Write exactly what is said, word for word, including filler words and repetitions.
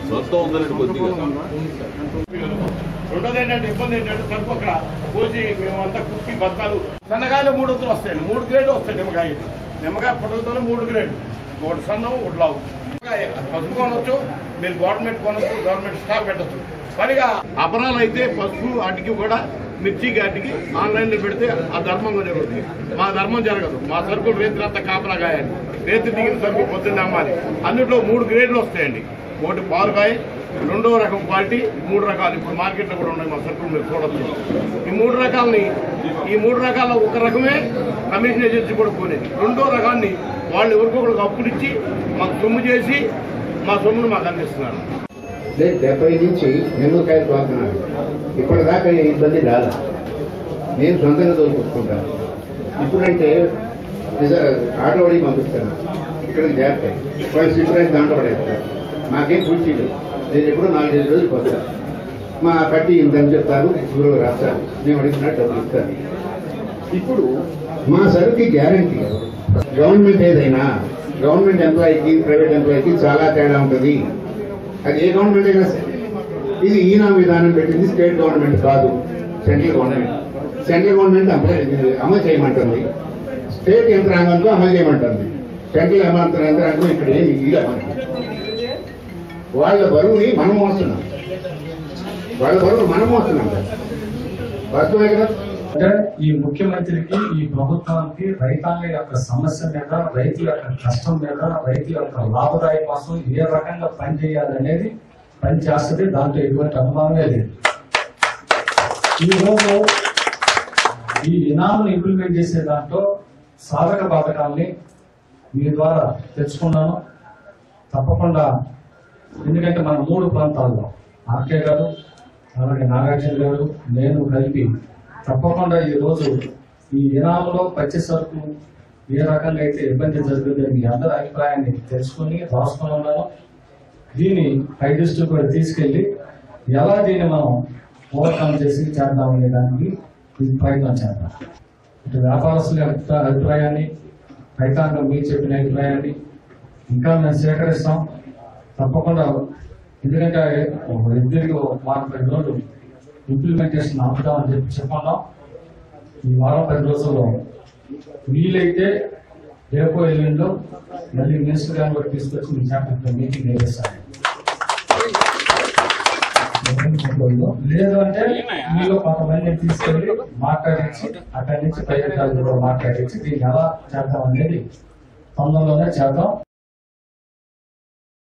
మొత్తం ఉందండి కొద్దిగా. రెండోది ఏంటంటే ఇబ్బంది ఏంటంటే సరుకు అక్కడ కోసి మేమంతా కుక్కి బస్తాలు సన్నగాయలు మూడు వందలు వస్తాయండి. మూడు గ్రేడ్లు వస్తాయి నిమ్మకాయ. నిమ్మకాయ పొడవుతో మూడు గ్రేడ్లు, ఒకటి సన్నం ఒకటి లావు. పసుపు కొనవచ్చు, మీరు గవర్నమెంట్ కొనవచ్చు, గవర్నమెంట్ స్టాక్ పెట్టచ్చు. పనిగా అపరాలు అయితే పసుపు వాటికి కూడా మిర్చికి వాటికి ఆన్లైన్లో పెడితే ఆ ధర్మంగా జరుగుతుంది. మా ధర్మం జరగదు. మా సరుకులు రైతులంతా కాపలా కాయాలి. రైతు దిగిన సరుకు పొద్దున్న అమ్మాలి. అన్నింటిలో మూడు గ్రేడ్లు వస్తాయండి. ఒకటి పాలుకాయ, రెండో రకం క్వాలిటీ, మూడు రకాలు ఇప్పుడు మార్కెట్లో కూడా ఉన్నాయి. మా సరుకులు మీరు చూడవచ్చు. ఈ మూడు రకాలని ఈ మూడు రకాల ఒక రకమే కమిషన్ ఏజెన్సీ కూడా పోలేదు. రెండో రకాన్ని వాళ్ళు ఎవరికొకరికి అప్పులు ఇచ్చి మాకు సొమ్ము చేసి మా సొమ్మును మాకు అందిస్తున్నారు. డెబ్బై నుంచి నిమ్మకాయలు తోలుతున్నాను. ఇప్పటిదాకా ఇబ్బంది రాదు. నేను సొంతంగా తోలుకుంటాను. ఇప్పుడంటే ఆటో వాడికి పంపిస్తాను. ఇక్కడికి చేస్తాయి వాళ్ళు సిబ్బంది దాంట్లో పడేస్తారు. మాకేం పూర్తిలు నేను ఎప్పుడో నాలుగైదు రోజులు వస్తాను. మా కట్టి ఇంతని చెప్తారు, గురువు రాస్తారు. మేము అడిగినట్టు డబ్బులు ఇస్తాను. ఇప్పుడు మా సరుకు గ్యారంటీ. గవర్నమెంట్ ఏదైనా గవర్నమెంట్ ఎంప్లాయీకి ప్రైవేట్ ఎంప్లాయీకి చాలా తేడా ఉంటుంది. అది ఏ గవర్నమెంట్ అయినా సరే. ఇది ఈనా విధానం పెట్టింది స్టేట్ గవర్నమెంట్ కాదు, సెంట్రల్ గవర్నమెంట్. సెంట్రల్ గవర్నమెంట్ అమలు చేయమంటుంది, స్టేట్ యంత్రాంగంతో అమలు చేయమంటుంది. సెంట్రల్ యంత్రాంగం ఇక్కడ ఏమి ఇలా వాళ్ళ బరువుని మనం మోస్తున్నాం. వాళ్ళ బరువు మనం మోస్తున్నాం. వాస్తవమే కదా. అంటే ఈ ముఖ్యమంత్రికి, ఈ ప్రభుత్వానికి రైతాంగం యొక్క సమస్య మీద, రైతు యొక్క కష్టం మీద, రైతు యొక్క లాభదాయ కోసం ఏ రకంగా పని చేయాలనేది పని చేస్తుంది. దాంట్లో ఎటువంటి అనుమానమే లేదు. ఈరోజు ఈ ఇనామును ఇంప్లిమెంట్ చేసే దాంట్లో సాధక బాధకాల్ని మీ ద్వారా తెచ్చుకున్నాను. తప్పకుండా, ఎందుకంటే మన మూడు ప్రాంతాల్లో ఆర్కే గారు, అలాగే నాగార్జున గారు, నేను కలిపి తప్పకుండా ఈరోజు ఈ ఇనాములో పచ్చి సరుకు ఏ రకంగా అయితే ఇబ్బంది జరుగుతుందో మీ అందరి అభిప్రాయాన్ని తెలుసుకుని రాసుకుని ఉన్నాను. దీన్ని హై డిస్ట్రిక్ట్ కూడా తీసుకెళ్లి ఎలా దీన్ని మనం ఓవర్కమ్ చేసి చేద్దామనే దానికి ప్రయత్నం చేద్దాం. ఇటు వ్యాపారస్తుల అభిప్రాయాన్ని, రైతాంగం మీరు చెప్పిన అభిప్రాయాన్ని ఇంకా మేము సేకరిస్తాం తప్పకుండా. ఎందుకంటే ఇద్దరికి వారం పది రోజులు ఇంప్లిమెంటేషన్ ఆపుదామని చెప్పి చెప్పుకున్నాం. ఈ వారం పది రోజుల్లో వీలైతే రేపో ఎల్లుండో మళ్ళీ మినిస్టర్ గారిని కూడా తీసుకొచ్చి మీ చేపట్టిన మీటింగ్ వేస్తాను. లేదు అంటే మీలో కొంతమంది తీసుకెళ్ళి మాట్లాడించి అక్కడి నుంచి పై అధికారులు కూడా మాట్లాడించి దీన్ని ఎలా చేద్దాం అనేది తొందరలోనే చేద్దాం.